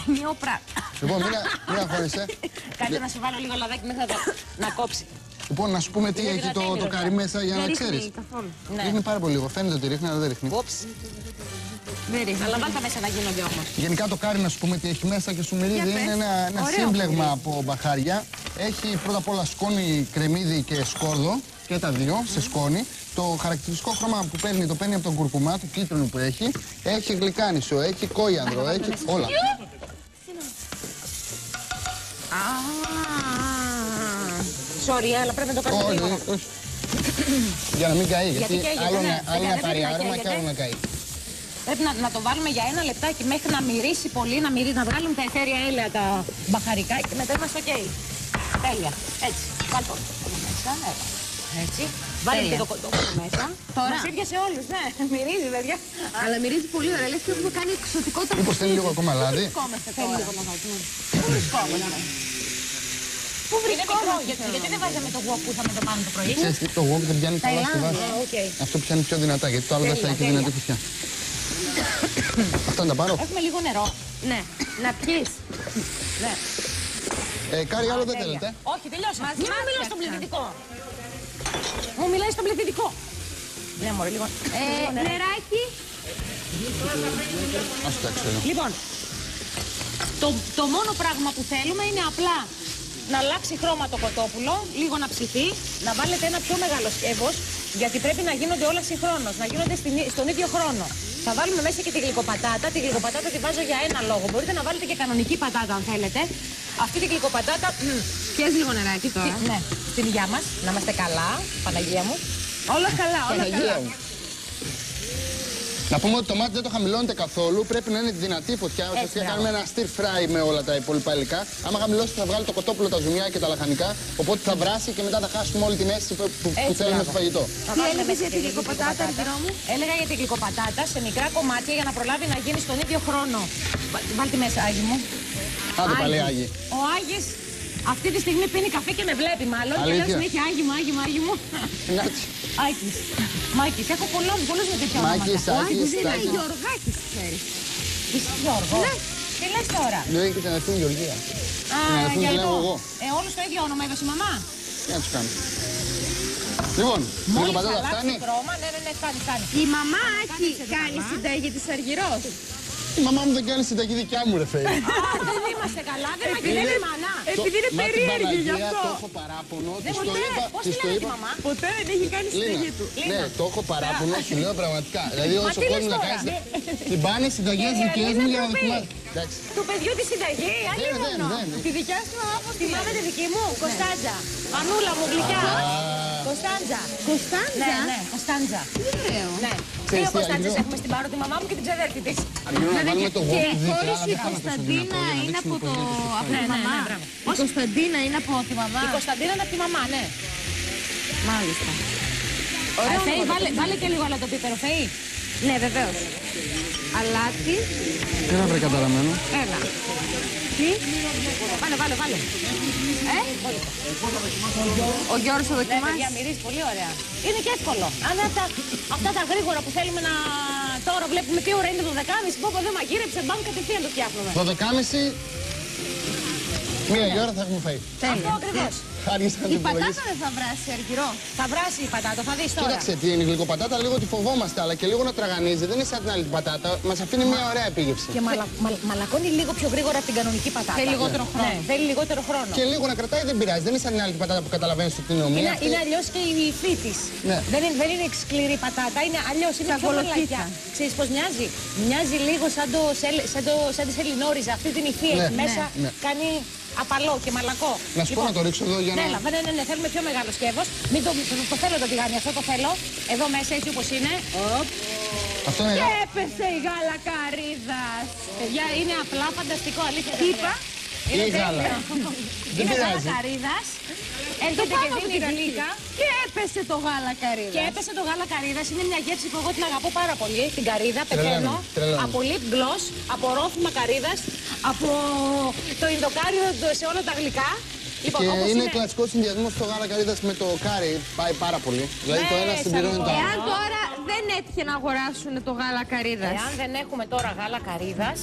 τίμιο πράγμα. Λοιπόν, μην αγχώνεσαι. Κάτσε να σου βάλω λίγο λαδάκι μέσα να κόψει. Λοιπόν, να σου πούμε τι έχει το καρύ μέσα για να ξέρεις. Ρίχνει πάρα πολύ λίγο. Φαίνεται ότι ρίχνει, αλλά δεν ρίχνει. Δεν ρίχνει. Αλλά βάλτε μέσα να γίνονται όμως. Γενικά το καρύ, να σου πούμε τι έχει μέσα και σου μυρίζει, είναι ένα σύμπλεγμα από μπαχάρια. Έχει πρώτα απ' όλα σκόνη, κρεμμύδι και σκόρδο και τα δύο σε σκόνη. Το χαρακτηριστικό χρώμα που παίρνει το παίρνει από τον κουρκουμά, το κίτρινο που έχει. Έχει γλυκάνισο, έχει κόιανδρο, έχει όλα. Sorry, αλλά πρέπει να το κάνουμε λίγο. Για να μην καεί, γιατί άλλο να πάρει άρωμα και άλλο να καεί. Πρέπει να το βάλουμε για ένα λεπτάκι μέχρι να μυρίσει πολύ, να βγάλουμε τα αιθέρια έλαια τα μπαχαρικά και μετά είμαστε ok. Τέλεια. Έτσι. Βάλτε το μέσα. Έτσι. Βάλτε και το κοτόπουλο μέσα. Τώρα. Μας ήρθε σε όλους, ναι. Μυρίζει, παιδιά. Αλλά μυρίζει πολύ ωραία. Λες και έχουμε κάνει εξωτικότητα. Μήπως θέλει λίγο ακόμα λάδι. Θέλει λίγο λαδάκι. Πού βρισκόμαστε. Πού βρισκόμαστε. Γιατί δεν βάζαμε το wok που είχαμε το πάνω το πρωί. Ξέρεις, το wok δεν πιάνει καλά στη βάση. Αυτό πιάνει πιο δυνατά, γιατί το άλλο δεν θα έχει δυνατή φωτιά. Αυτά να τα πάρω. Έχουμε λίγο νερό. Ναι. Να πιείς. Ναι. Κάρι, άλλο δεν θέλετε. Όχι, τελειώσαμε. Μην μου μιλάς στον πληθυντικό. Μου μιλάει στον πληθυντικό. Ναι, μωρέ, λίγο. Νεράκι. Ας το έξω εδώ. Λοιπόν, το μόνο πράγμα που θέλουμε είναι απλά να αλλάξει χρώμα το κοτόπουλο, λίγο να ψηθεί, να βάλετε ένα πιο μεγάλο σκεύος, γιατί πρέπει να γίνονται όλα συγχρόνως, να γίνονται στον ίδιο χρόνο. Θα βάλουμε μέσα και τη γλυκοπατάτα. Τη γλυκοπατάτα τη βάζω για ένα λόγο. Μπορείτε να βάλετε και κανονική πατάτα αν θέλετε. Αυτή τη γλυκοπατάτα. Πιέζει λίγο νεράκι τώρα. Ναι, στην υγειά μας. Να είμαστε καλά, Παναγία μου. Όλα καλά, όλα καλά. Να πούμε ότι το μάτι δεν το χαμηλώνετε καθόλου. Πρέπει να είναι δυνατή φωτιά. Ουσιαστικά κάνουμε ένα stir fry με όλα τα υπόλοιπα υλικά. Άμα χαμηλώσετε, θα βγάλει το κοτόπουλο, τα ζουμιά και τα λαχανικά. Οπότε θα βράσει και μετά θα χάσουμε όλη την αίσθηση που θέλουμε στο φαγητό. Τι έλεγες για τη γλυκοπατάτα, Αρκυρό μου? Έλεγα για τη γλυκοπατάτα σε μικρά κομμάτια για να προλάβει να γίνει στον ίδιο χρόνο. Βάλτε μέσα, Άγι μου. Άντε πάλι, Άγι. Ο Άγης αυτή τη στιγμή πίνει καφέ και με βλέπει μάλλον. Και λέω συνέχεια Άγι μου, Άγι μου, Άγι μου. Άκης. Μάκης, έχω πολλούς με τέτοια ονόματα. Μάκης, Άκης, είναι Γιωργάκης, ξέρεις. Είσαι Γιώργο. Τι λες τώρα. Λέει και την αδερφή μου Γεωργία. Α, για αυτό. Όλους το ίδιο όνομα έδωσε η μαμά. Τι να τους κάνω. Λοιπόν, λίγο πατάτα φτάνει. Ναι, φτάνει. Η μαμά Άκη κάνει συνταγή της Αργυρός. Η μαμά μου δεν κάνει συνταγή δικιά μου, ρε Φέη. Δεν είμαστε καλά, δεν μαγειρεύει η μανά. Επειδή είναι περίεργη γι' αυτό. Το έχω παράπονο. Πώς τη λένε τη μαμά. Ποτέ δεν έχει κάνει συνταγή του. Ναι, το έχω παράπονο, σου λέω πραγματικά. Δηλαδή όσο κόσμο να κάνει. Την πάνε συνταγές δικές μου για να δοκιμάσει. Του παιδιού τη συνταγή, αλλιώς. Τη δικιά σου μαμά. Θυμάμαι τη δική μου, Κωνσταντζα. Πανούλα μου, γλυκιά. Κωνσταντζα. Κωνσταντζα. Ναι, Κωνσταντζα. Ναι. Δύο Κωνσταντζες έχουμε στην Πάρο, τη μαμά μου και την ξαδέρφη της. Και χωρίς η Κωνσταντίνα είναι από τη μαμά. Η Κωνσταντίνα είναι από τη μαμά. Η Κωνσταντίνα είναι από τη μαμά, ναι. Μάλιστα. Φέη, βάλε και λίγο άλλο το πίπερο, Φέη. Ναι, βεβαίως. Αλάτι. Δεν βρε καταραμένο. Έλα. Τι. Βάλε. Ο Γιώργος θα δοκιμάσει. Ναι, μυρίζει πολύ ωραία. Είναι και εύκολο. Αν αυτά τα γρήγορα που θέλουμε να... Τώρα βλέπουμε τι ώρα είναι το 12.30, πω δεν μαγείρεψε, μπαμ κατευθείαν το φτιάχνουμε. Το 12.30, μία η ώρα θα έχουμε φάει. Αυτό ακριβώς. Η πατάτα δεν θα βράσει, Αργυρό. Θα βράσει η πατάτα, θα δεις τώρα. Κοίταξε, τι είναι η γλυκοπατάτα, λίγο τη φοβόμαστε, αλλά και λίγο να τραγανίζει. Δεν είναι σαν την άλλη την πατάτα, μας αφήνει μια ωραία επίγευση. Και μαλακώνει λίγο πιο γρήγορα από την κανονική πατάτα. Θέλει λιγότερο χρόνο. Ναι, θέλει λιγότερο χρόνο. Και λίγο να κρατάει δεν πειράζει, δεν είναι σαν την άλλη την πατάτα που καταλαβαίνεις ότι είναι ομοία. Είναι αλλιώς και η υφή της. Ναι. Δεν είναι σκληρή πατάτα, είναι αλλιώς, είναι πιο μαλακιά. Ξέρεις πώς μοιάζει? Μοιάζει λίγο σαν τη σελινόριζα, αυτή την υφή έχει μέσα, κάνει απαλό και μαλακό. Να σου πω να το ρίξω εδώ για να... Ναι, θέλουμε πιο μεγάλο σκεύος. Μην το θέλω το τηγάνι, αυτό το θέλω. Εδώ μέσα έτσι όπως είναι. Αυτό είναι... Και έπεσε η γάλα καρύδας. Παιδιά, είναι απλά φανταστικό, αλήθεια. Τι είπα? Είναι γάλα. Είναι γάλα καρύδας. Έρχεται και δίνει γλύκα. Και έπεσε το γάλα καρύδας. Και έπεσε το γάλα καρύδας. Είναι μια γεύση που εγώ την αγαπώ πάρα πολύ. Την καρύδα, πεθαίνω. Από lip gloss, από ρόφημα καρύδας, από το Ινδοκάριδο σε όλα τα γλυκά. Λοιπόν, και είναι κλασικό συνδυασμό στο γάλα καρύδας με το κάρι. Πάει πάρα πολύ. Δηλαδή το ένα συμπληρώνει το άλλο. Εάν τώρα δεν έτυχε να αγοράσουν το γάλα καρύδας. Εάν δεν έχουμε τώρα γάλα καρύδας,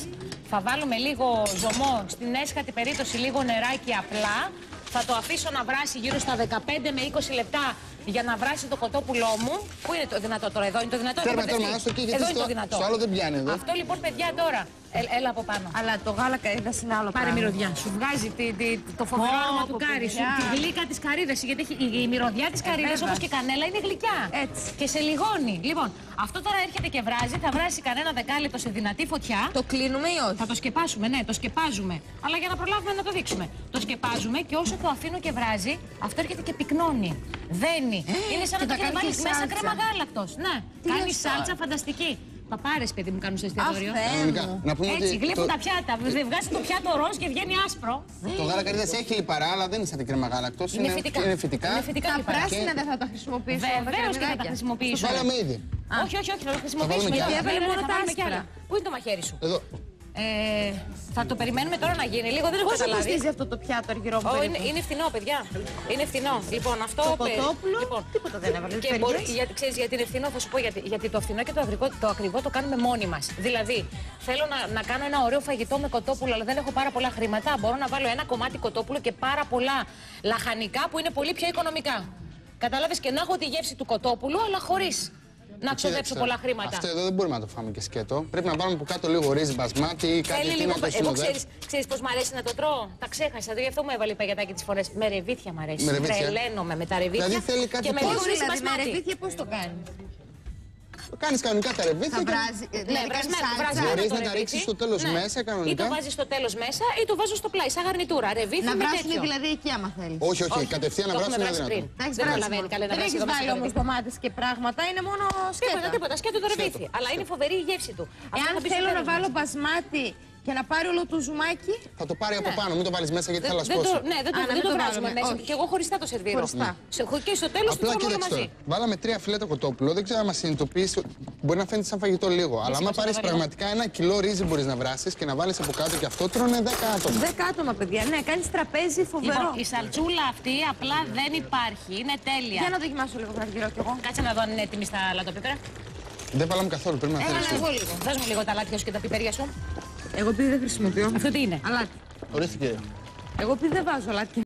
Θα βάλουμε λίγο ζωμό, στην έσχατη περίπτωση λίγο νεράκι απλά. Θα το αφήσω να βράσει γύρω στα 15 με 20 λεπτά για να βράσει το κοτόπουλό μου. Πού είναι το δυνατό τώρα, εδώ είναι το δυνατό. Εδώ είναι το δυνατό. Στο άλλο δεν πιάνει εδώ. Αυτό λοιπόν, παιδιά, τώρα. Έλα από πάνω. Αλλά το γάλα καρύδας είναι άλλο Πάρε πράγμα. μυρωδιά. Σου βγάζει το φοβερό άρωμα του κάρι σου, τη γλύκα τη καρύδας. Γιατί η μυρωδιά τη καρύδας, όπως και η κανέλα, είναι γλυκιά. Έτσι. Και σε λιγώνει. Λοιπόν, αυτό τώρα έρχεται και βράζει. Θα βράσει κανένα δεκάλεπτο σε δυνατή φωτιά. Το κλείνουμε ή όχι? Θα το σκεπάσουμε, ναι, το σκεπάζουμε. Αλλά για να προλάβουμε να το δείξουμε. Το σκεπάζουμε και όσο το αφήνω και βράζει, αυτό έρχεται και πυκνώνει. Δένει. Είναι σαν να το βάλει μέσα κρέμα γάλακτος. Ναι, κάνει σάλτσα φανταστική. Παπάρες, παιδί μου, κάνουν στο εστιατόριο. Έτσι, γλύφουν τα πιάτα. Βγάζει το πιάτο ροζ και βγαίνει άσπρο. Το γάλα καρύδας έχει λιπαρά, αλλά δεν είναι σαν την κρέμα γάλακτος. Είναι φυτικά. Τα πράσινα δεν θα τα χρησιμοποιήσουμε. Βεβαίως και θα τα χρησιμοποιήσουμε. Το βάλαμε ήδη. Όχι, θα τα χρησιμοποιήσουμε. Γιατί έβαλε μόνο τα άσπρα. Πού είναι το μαχαίρι σου? Εδώ. Θα το περιμένουμε τώρα να γίνει. Λίγο δεν έχω καταλάβει. Πόσο κοστίζει αυτό το πιάτο αργυρό που είναι φθηνό, παιδιά. Είναι φθηνό. Λοιπόν, αυτό. Το κοτόπουλο, τίποτα δεν έβαλε. Και ξέρεις γιατί είναι φθηνό, θα σου πω γιατί το φθηνό και το ακριβό το κάνουμε μόνοι μας. Δηλαδή, θέλω να κάνω ένα ωραίο φαγητό με κοτόπουλο, αλλά δεν έχω πάρα πολλά χρήματα. Μπορώ να βάλω ένα κομμάτι κοτόπουλο και πάρα πολλά λαχανικά που είναι πολύ πιο οικονομικά. Κατάλαβες, και να έχω τη γεύση του κοτόπουλου, αλλά χωρίς να ξοδέψω πολλά χρήματα. Αυτό εδώ δεν μπορούμε να το φάμε και σκέτο. Πρέπει να βάλουμε από κάτω λίγο ρύζι μπασμάτι ή κάτι τέτοιο να το συνοδεύσει. Ξέρεις πώς μ' αρέσει να το τρώω? Τα ξέχασα. Γι' αυτό μου έβαλε η παγιατάκι τις φορές. Με ρεβίθια μ' αρέσει. Τρελαίνομαι με τα ρεβίθια. Δηλαδή θέλει κάτι και με λίγο ρύζι με μπασμάτι. ρεβίθια πώς το κάνει? Κάνεις κανονικά τα ρεβίθια. Θα βράζει. Μπορείς να τα ρίξεις στο τέλος μέσα κανονικά. Ή το βάζεις στο τέλος μέσα ή το βάζω στο πλάι, σαν γαρνιτούρα. Ρεβίθια να με βράσουν τέτοιο. δηλαδή εκεί, άμα θέλει. Όχι, κατευθείαν να βράσουν είναι δυνατό. Δεν έχεις βάλει όμως ντομάτες και πράγματα, είναι μόνο σκέτα. Τίποτα, σκέτο το ρεβίθι. Αλλά είναι φοβερή η γεύση του. Εάν θέλω να βάλω μπασμάτι και να πάρει όλο το ζουμάκι. Θα το πάρει από πάνω, μην το βάλεις μέσα γιατί θα λασπώσει. Ναι, δεν το βράζουμε μέσα. Και εγώ χωριστά το σερβίρω. Και στο τέλος το τρώμε όλα μαζί. Βάλαμε 3 φιλέτα κοτόπουλο, δεν ξέρω αν μας συνειδητοποιήσει. Μπορεί να φαίνεται σαν φαγητό λίγο. Αλλά άμα πάρεις πραγματικά 1 κιλό ρύζι μπορείς να βράσεις και να βάλεις από κάτω και αυτό τρώνε 10 άτομα. 10 άτομα, παιδιά. Ναι, κάνεις τραπέζι φοβερό. Λοιπόν, η σαλτσούλα αυτή απλά δεν υπάρχει. Είναι τέλεια. Για να δοκιμάσω λίγο γαργυρό κι εγώ. Κάτσε να δω αν είναι έτοιμη στα λατοπίπερα. Δεν βάλαμε καθόλου, πρέπει να θέλεις. Δώσ' μου λίγο τα λάτια σου και τα πιπέρια σου. Εγώ επειδή δεν χρησιμοποιώ. Αυτό τι είναι? Αλάτι. Ορίστε, κύριε. Εγώ επειδή δεν βάζω αλάτι.